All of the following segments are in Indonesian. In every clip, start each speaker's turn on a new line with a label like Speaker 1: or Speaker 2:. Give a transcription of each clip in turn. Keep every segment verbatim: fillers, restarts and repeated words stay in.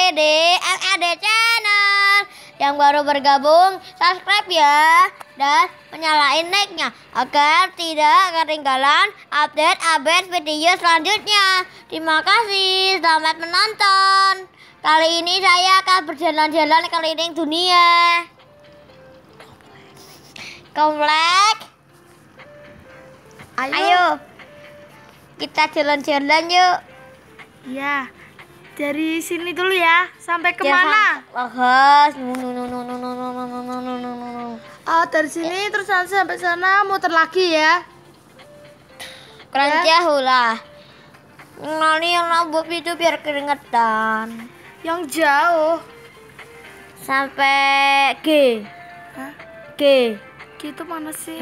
Speaker 1: di M R D Channel. Yang baru bergabung, subscribe ya. Dan menyalain like-nya agar tidak ketinggalan update-update video selanjutnya. Terima kasih, selamat menonton. Kali ini saya akan berjalan-jalan keliling dunia. Komplek.
Speaker 2: Ayo.
Speaker 1: Ayo. Kita jalan-jalan yuk.
Speaker 2: Ya, dari sini dulu ya. Sampai kemana?
Speaker 1: Wah, no no no no no no no no no no no no.
Speaker 2: Oh, dari sini terus nanti sampai sana muter lagi ya.
Speaker 1: Kurang
Speaker 2: Ya.
Speaker 1: jauh lah. Nanti yang rambut itu biar keringetan.
Speaker 2: Yang jauh.
Speaker 1: Sampai G.
Speaker 2: Hah?
Speaker 1: G.
Speaker 2: Gitu mana sih?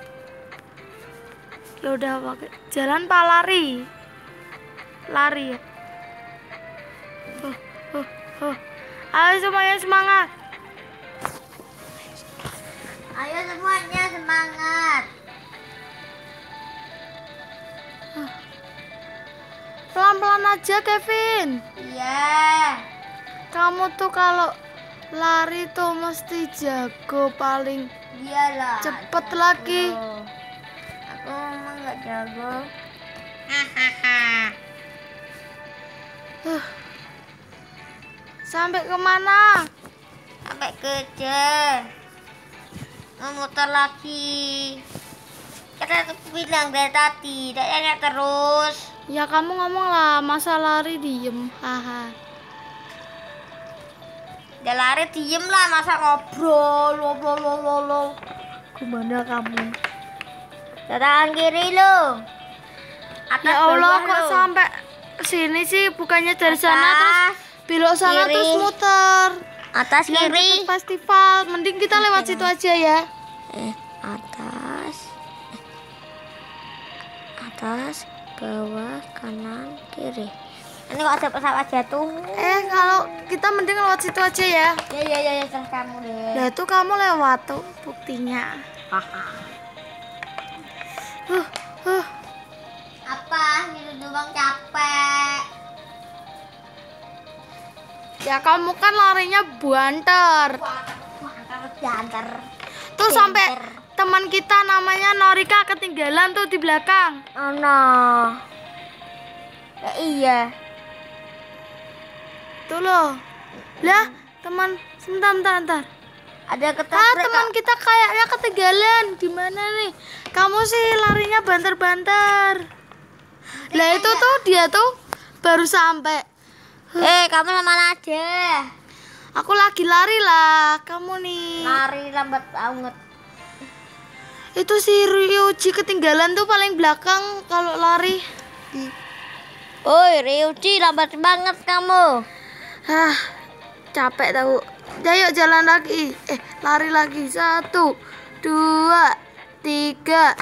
Speaker 2: Ya udah pakai jalan pak lari. Lari ya. Huh, huh, huh. Ayo semuanya semangat.
Speaker 1: Ayo semuanya semangat.
Speaker 2: Pelan-pelan aja Kevin.
Speaker 1: Iya.
Speaker 2: Kamu tuh kalau lari tuh mesti jago paling
Speaker 1: Iyalah.
Speaker 2: cepet
Speaker 1: jago.
Speaker 2: lagi.
Speaker 1: Aku emang nggak jago. Hahaha.
Speaker 2: Huh. Sampai kemana?
Speaker 1: Sampai ke J. Memutar lagi. Kita tuh bilang dari tadi, tidak terus.
Speaker 2: Ya kamu ngomong lah, masa lari diem. Haha.
Speaker 1: Dia lari diem lah, masa ngobrol, ngobrol, ngobrol, ngobrol. Gimana kamu? Tangan kiri lo. Atas
Speaker 2: Ya Allah,
Speaker 1: bawah
Speaker 2: kok
Speaker 1: lo.
Speaker 2: sampai sini sih? Bukannya dari
Speaker 1: Atas,
Speaker 2: sana terus belok sana
Speaker 1: kiri.
Speaker 2: terus muter.
Speaker 1: Atas
Speaker 2: Yang
Speaker 1: kiri.
Speaker 2: deket festival. Mending kita lewat situ aja ya.
Speaker 1: Eh, atas. Atas, bawah, kanan, kiri. Ini kok ada pesawat jatuh.
Speaker 2: Eh, kalau kita mending lewat situ aja ya.
Speaker 1: Ya ya ya, ya terus kamu deh.
Speaker 2: Nah, itu kamu lewat tuh buktinya. Huh, huh.
Speaker 1: Apa? Gitu doang capek.
Speaker 2: Ya kamu kan larinya buanter.
Speaker 1: Wah, antar diantar.
Speaker 2: Tuh
Speaker 1: Buanter.
Speaker 2: sampai teman kita namanya Norika ketinggalan tuh di belakang.
Speaker 1: Oh no. Ya, iya.
Speaker 2: Tuh loh. Lah, teman sebentar, bentar, bentar.
Speaker 1: Ada
Speaker 2: Ah,
Speaker 1: ketabrak.
Speaker 2: teman kita kayaknya ketinggalan. Gimana nih? Kamu sih larinya banter-banter. Lah itu tuh dia tuh baru sampai.
Speaker 1: Eh, kamu sama aja.
Speaker 2: Aku lagi lari lah. Kamu nih.
Speaker 1: Lari lambat banget.
Speaker 2: Itu si Ryuji ketinggalan tuh paling belakang kalau lari.
Speaker 1: Oi, Ryuji lambat banget kamu.
Speaker 2: Hah, capek tahu. Ayo jalan lagi. Eh, lari lagi. Satu, dua, tiga.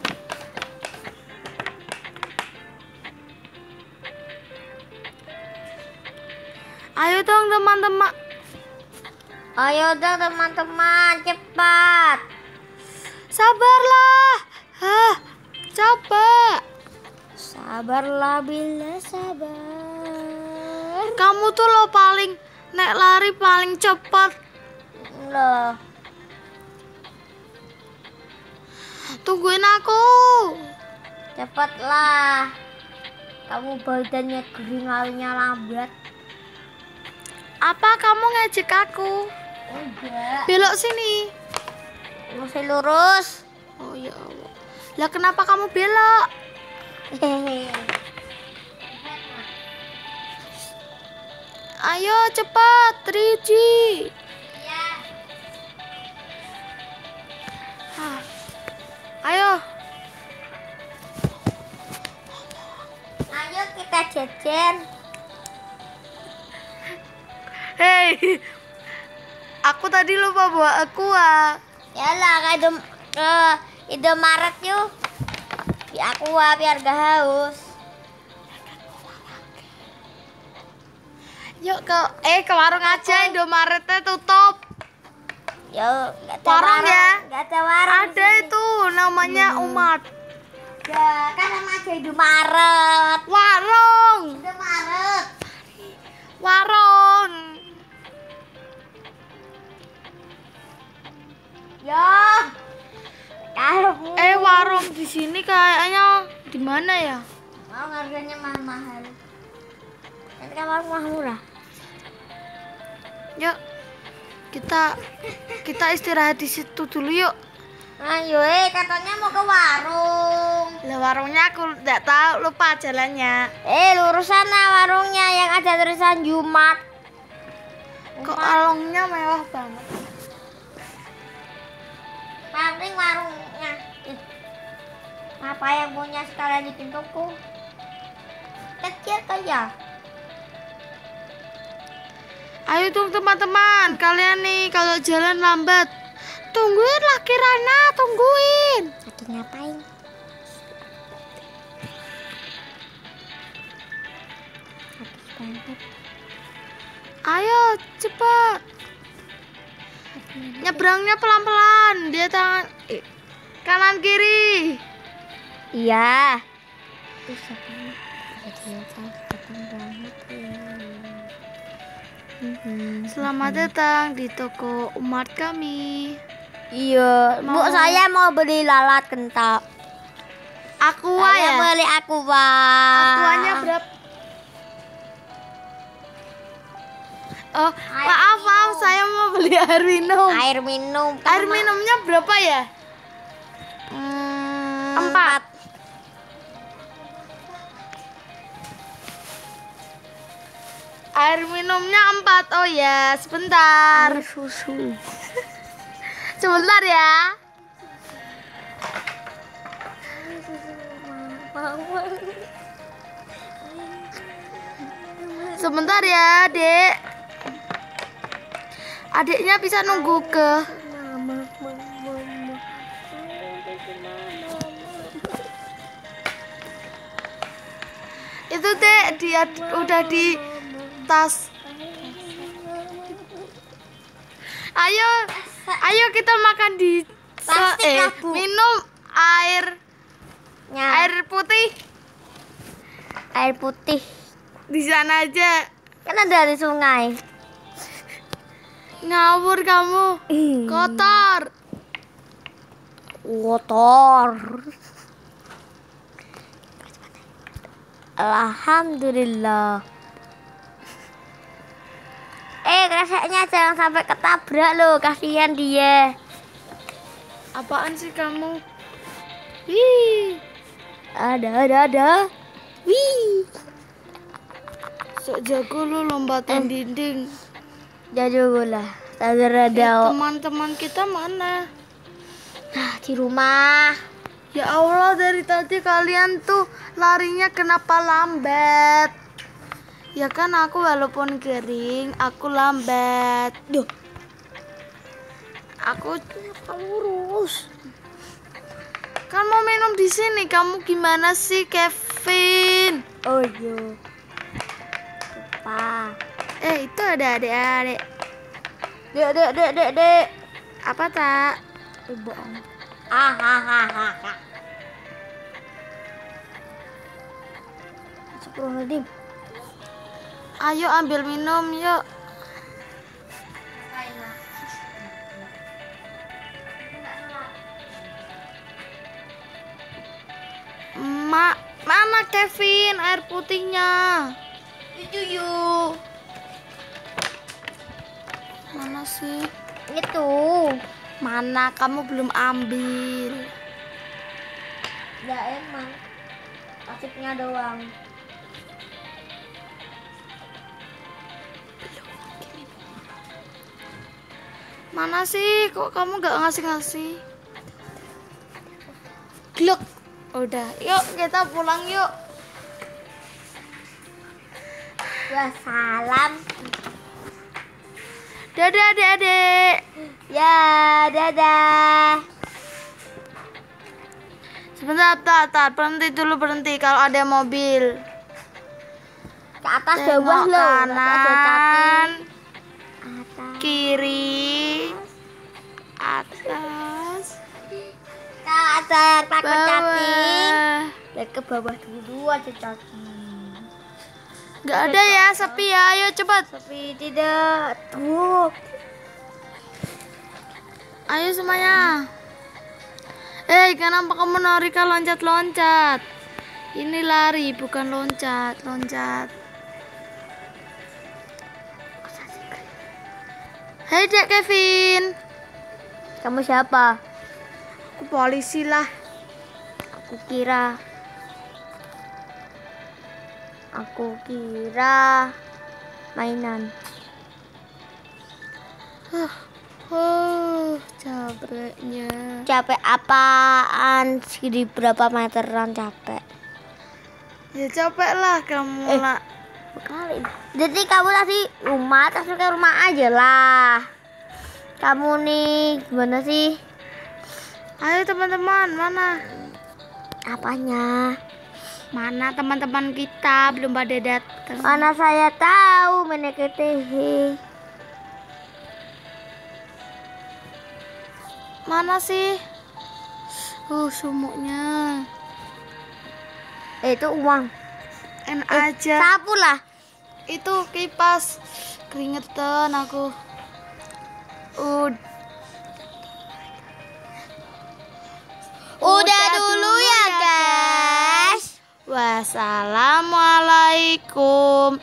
Speaker 2: Ayo dong teman-teman.
Speaker 1: Ayo dong teman-teman, cepat.
Speaker 2: Sabarlah. Hah, coba.
Speaker 1: Sabarlah bila sabar.
Speaker 2: Kamu tuh lo paling nek lari paling cepat.
Speaker 1: Loh,
Speaker 2: Tungguin aku.
Speaker 1: cepatlah. Kamu badannya kering, larinya lambat.
Speaker 2: Apa kamu ngejek aku?
Speaker 1: Enggak.
Speaker 2: Belok sini.
Speaker 1: Masih lurus.
Speaker 2: Oh ya Allah. Lah kenapa kamu belok?
Speaker 1: Hehehe.
Speaker 2: Ayo cepat, Ryuji.
Speaker 1: Iya.
Speaker 2: Ah. Ayo.
Speaker 1: Ayo kita jajan.
Speaker 2: Hei. Aku tadi lupa bawa aqua.
Speaker 1: Yalah ke Indom ke Indomaret yuk. Di Aqua biar gak haus.
Speaker 2: Yuk ke eh ke warung aja, Indomaretnya tutup.
Speaker 1: Yuk, gak ada
Speaker 2: Warung ya?
Speaker 1: Gak ada warung.
Speaker 2: Ada itu namanya Umat.
Speaker 1: Ya, kan sama aja Indomaret.
Speaker 2: Warung.
Speaker 1: Indomaret.
Speaker 2: Warung. sini kayaknya di mana ya?
Speaker 1: Mau harganya mahal-mahal. Nanti kamar mahal murah.
Speaker 2: Yuk, kita kita istirahat di situ dulu yuk.
Speaker 1: Ayo, eh katanya mau ke warung.
Speaker 2: Lah warungnya aku nggak tahu, lupa jalannya.
Speaker 1: Eh lurus sana warungnya yang ada tulisan Jumat.
Speaker 2: Kok alongnya mewah banget.
Speaker 1: Paling warungnya. Ih, apa yang punya sekalian di pintuku? Kecil aja.
Speaker 2: Ayo dong teman-teman, kalian nih kalau jalan lambat, tungguin lah Kirana, tungguin.
Speaker 1: Lagi ngapain? Habis banget.
Speaker 2: Ayo cepat. Nyebrangnya pelan-pelan, dia tangan eh, kanan kiri.
Speaker 1: Iya. Bisa banget. Kecil banget.
Speaker 2: Selamat datang di toko Umar kami.
Speaker 1: Iya, Bu,
Speaker 2: Mau-
Speaker 1: saya mau beli lalat kental.
Speaker 2: Aqua
Speaker 1: Saya
Speaker 2: ya?
Speaker 1: beli aqua.
Speaker 2: Aquanya berapa? Oh,
Speaker 1: Air
Speaker 2: maaf, maaf,
Speaker 1: minum.
Speaker 2: saya mau beli air minum.
Speaker 1: Air minum.
Speaker 2: Air minumnya berapa ya?
Speaker 1: Hmm,
Speaker 2: Empat. Air minumnya empat. Oh ya, sebentar.
Speaker 1: Air susu.
Speaker 2: Sebentar ya. Sebentar ya, Dek. Adiknya bisa nunggu ke. Itu Dek, dia udah di tas. Ayo, ayo kita makan di
Speaker 1: Plastik
Speaker 2: eh,
Speaker 1: lah, Bu.
Speaker 2: minum air
Speaker 1: Nya,
Speaker 2: air putih
Speaker 1: air putih.
Speaker 2: di sana aja.
Speaker 1: Kan ada di sungai.
Speaker 2: Ngawur kamu, kotor.
Speaker 1: Kotor. Alhamdulillah. Eh, kreseknya jangan sampai ketabrak loh, kasihan dia.
Speaker 2: Apaan sih kamu? Wih,
Speaker 1: Ada, ada, ada. Wih.
Speaker 2: sok jago lu lompatin dinding.
Speaker 1: Jago bola. Ada
Speaker 2: Eh,
Speaker 1: ada.
Speaker 2: teman-teman kita mana?
Speaker 1: Nah, di rumah.
Speaker 2: Ya Allah, dari tadi kalian tuh larinya kenapa lambat? Ya kan aku walaupun kering, aku lambat.
Speaker 1: Duh,
Speaker 2: Aku
Speaker 1: lurus.
Speaker 2: kan mau minum di sini. Kamu gimana sih, Kevin?
Speaker 1: Oh iya. Lupa.
Speaker 2: Eh, itu ada adik-adik.
Speaker 1: Dek, dek, dek, dek, dek.
Speaker 2: Apa tak?
Speaker 1: Eh, bohong. Ah, ah, ah, ah, ah. Astagfirullahaladzim.
Speaker 2: Ayo ambil minum, yuk. Mak, mana Kevin air putihnya?
Speaker 1: Itu yuk.
Speaker 2: Mana sih?
Speaker 1: Itu.
Speaker 2: Mana kamu belum ambil?
Speaker 1: Enggak emang. Asipnya doang.
Speaker 2: Mana sih? Kok kamu gak ngasih-ngasih? Gluk. Udah, yuk kita pulang yuk.
Speaker 1: Wassalam.
Speaker 2: Dadah adik-adik.
Speaker 1: Ya, dadah.
Speaker 2: Sebentar, tar, tar, berhenti dulu, berhenti kalau ada mobil.
Speaker 1: Ke atas
Speaker 2: Tengok
Speaker 1: bawah loh. Nanti ada
Speaker 2: kanan,
Speaker 1: cacing. Atas.
Speaker 2: kiri, atas,
Speaker 1: Ke ada yang takut cacing.
Speaker 2: bawah.
Speaker 1: Lihat ke bawah dulu ada cacing.
Speaker 2: Gak ada ya, sepi ya. Ayo cepat.
Speaker 1: Tapi tidak. Tuh.
Speaker 2: Ayo semuanya. Eh, kenapa kamu Norika loncat-loncat? Ini lari, bukan loncat, loncat. Hei, Dek Kevin.
Speaker 1: Kamu siapa?
Speaker 2: Aku polisi lah.
Speaker 1: Aku kira. Aku kira mainan.
Speaker 2: Huh, oh, capeknya.
Speaker 1: Capek apaan? Segini berapa meteran capek?
Speaker 2: Ya capek lah kamu
Speaker 1: Eh.
Speaker 2: lah.
Speaker 1: Kali. Jadi kamu tadi rumah, terus ke rumah aja lah. Kamu nih gimana sih?
Speaker 2: Ayo teman-teman, mana?
Speaker 1: Apanya?
Speaker 2: Mana teman-teman kita belum pada datang?
Speaker 1: Mana saya tahu meneketeh.
Speaker 2: Mana sih? Oh, sumuknya.
Speaker 1: Eh, itu uang.
Speaker 2: Enak
Speaker 1: Eh,
Speaker 2: aja.
Speaker 1: sapu lah.
Speaker 2: Itu kipas. Keringetan aku. Ud.
Speaker 1: Udah dulu ya guys.
Speaker 2: Wassalamualaikum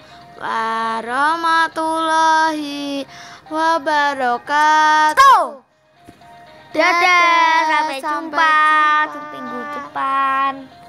Speaker 2: warahmatullahi wabarakatuh.
Speaker 1: Dadah, sampai
Speaker 2: Sampai
Speaker 1: jumpa
Speaker 2: jumpa.
Speaker 1: minggu depan.